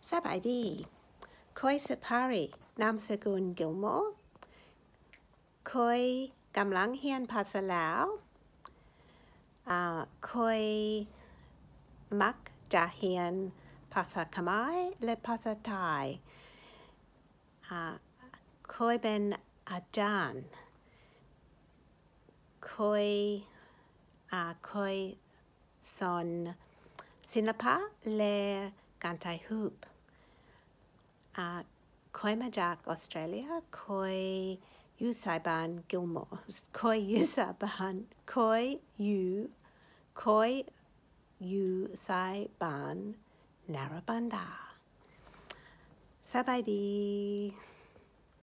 สบายดีคอยสพารีนามสกุลกิลโมร์คอยกำลังเรียนภาษาลาวคอยมักจะเรียนภาษาเขมรและภาษาไทยคอยเป็นอาจารย์คอยสอนศิลปะและการถ่ายรูปคอยมาจากออสเตรเลียคอยอยู่สายบ้านกิลโมร์คอยอยู่สายบ้านนาราบันดาสบายดี